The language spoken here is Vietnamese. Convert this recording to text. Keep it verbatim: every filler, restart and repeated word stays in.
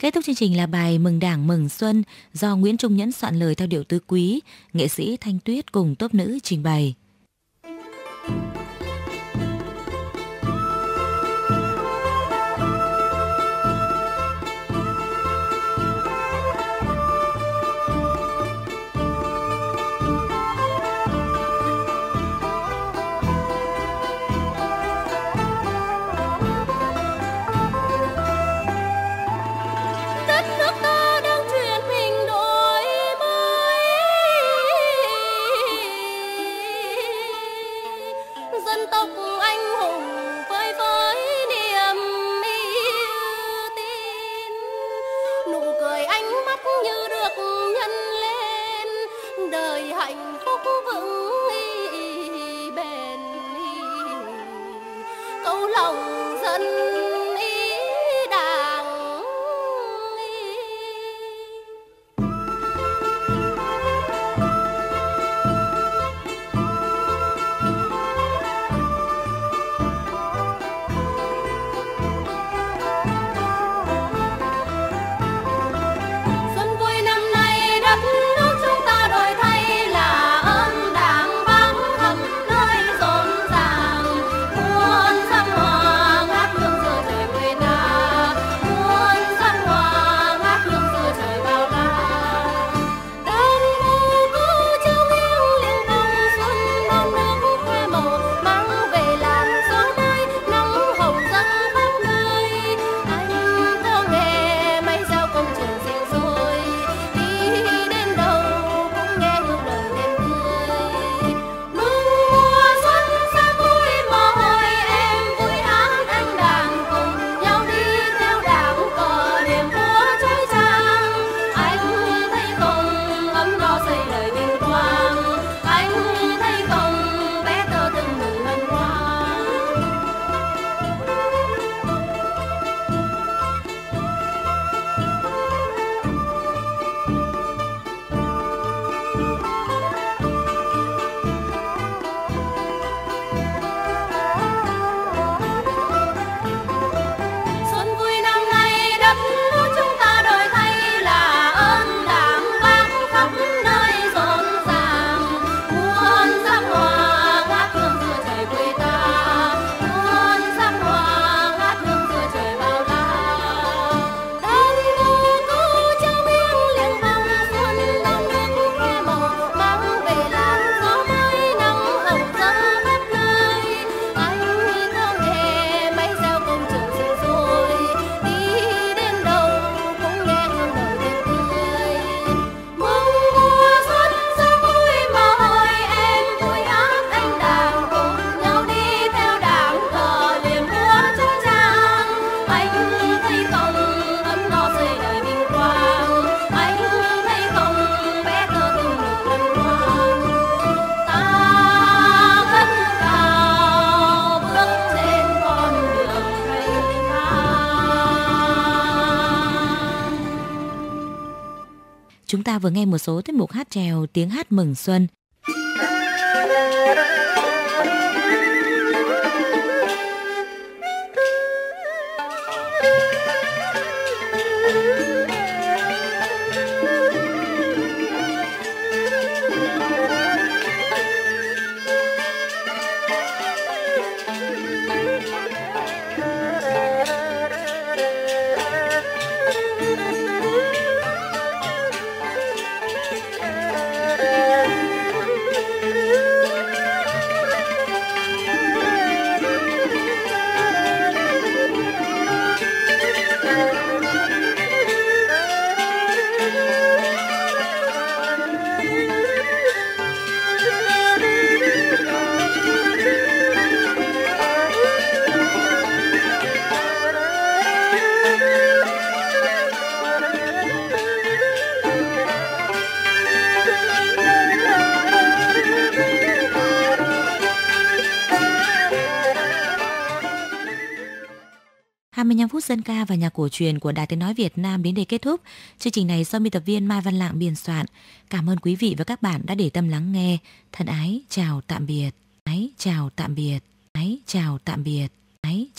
Kết thúc chương trình là bài Mừng Đảng Mừng Xuân do Nguyễn Trung Nhẫn soạn lời theo điệu tứ quý, nghệ sĩ Thanh Tuyết cùng tốp nữ trình bày. Chúng ta vừa nghe một số tiết mục hát chèo tiếng hát mừng xuân. hai mươi lăm phút dân ca và nhạc cổ truyền của Đài Tiếng nói Việt Nam đến đây kết thúc. Chương trình này do biên tập viên Mai Văn Lạng biên soạn. Cảm ơn quý vị và các bạn đã để tâm lắng nghe. Thân ái chào tạm biệt. Ái chào tạm biệt. Ái chào tạm biệt. Ái